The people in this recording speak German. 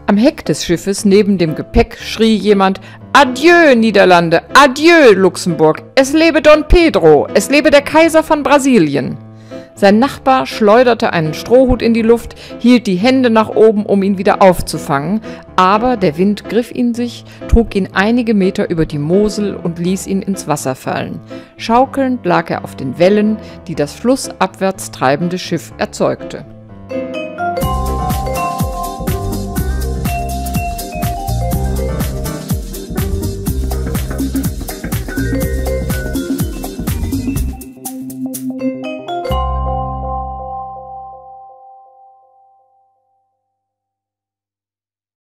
Am Heck des Schiffes neben dem Gepäck schrie jemand: »Adieu, Niederlande! Adieu, Luxemburg! Es lebe Don Pedro! Es lebe der Kaiser von Brasilien!« Sein Nachbar schleuderte einen Strohhut in die Luft, hielt die Hände nach oben, um ihn wieder aufzufangen, aber der Wind griff in sich, trug ihn einige Meter über die Mosel und ließ ihn ins Wasser fallen. Schaukelnd lag er auf den Wellen, die das flussabwärts treibende Schiff erzeugte.